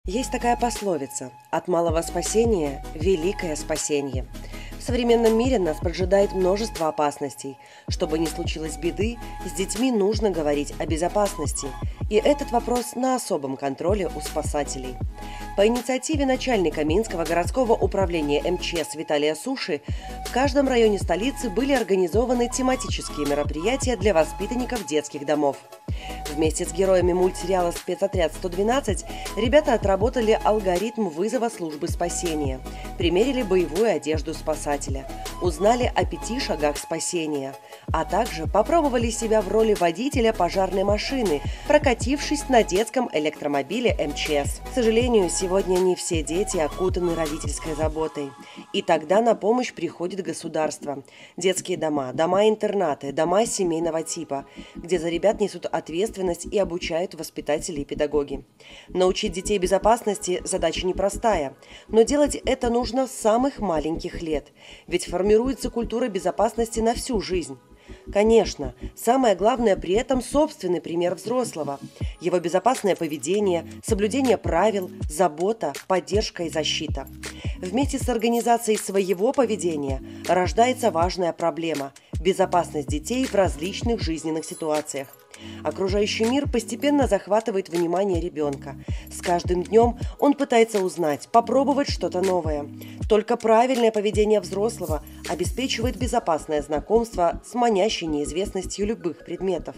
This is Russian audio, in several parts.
Есть такая пословица: «От малого спасения великое спасение». В современном мире нас поджидает множество опасностей. Чтобы не случилось беды, с детьми нужно говорить о безопасности. И этот вопрос на особом контроле у спасателей. По инициативе начальника Минского городского управления МЧС Виталия Суши в каждом районе столицы были организованы тематические мероприятия для воспитанников детских домов. Вместе с героями мультсериала «Спецотряд 112» ребята отработали алгоритм вызова службы спасения, примерили боевую одежду спасателя, узнали о 5 шагах спасения, а также попробовали себя в роли водителя пожарной машины, прокатившись на детском электромобиле МЧС. К сожалению, сегодня не все дети окутаны родительской заботой. И тогда на помощь приходит государство. Детские дома, дома-интернаты, дома семейного типа, где за ребят несут ответственность и обучают воспитатели и педагоги. Научить детей безопасности – задача непростая, но делать это нужно с самых маленьких лет, ведь формируется культура безопасности на всю жизнь. Конечно, самое главное при этом собственный пример взрослого, его безопасное поведение, соблюдение правил, забота, поддержка и защита. Вместе с организацией своего поведения рождается важная проблема – безопасность детей в различных жизненных ситуациях. Окружающий мир постепенно захватывает внимание ребенка. С каждым днем он пытается узнать, попробовать что-то новое. Только правильное поведение взрослого обеспечивает безопасное знакомство с манящей неизвестностью любых предметов.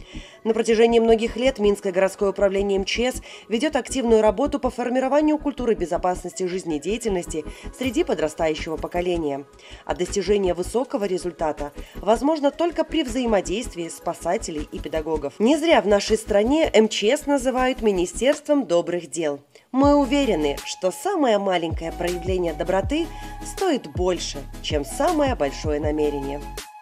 На протяжении многих лет Минское городское управление МЧС ведет активную работу по формированию культуры безопасности жизнедеятельности среди подрастающего поколения. А достижение высокого результата возможно только при взаимодействии спасателей и педагогов. Не зря в нашей стране МЧС называют Министерством добрых дел. Мы уверены, что самое маленькое проявление доброты стоит больше, чем самое большое намерение.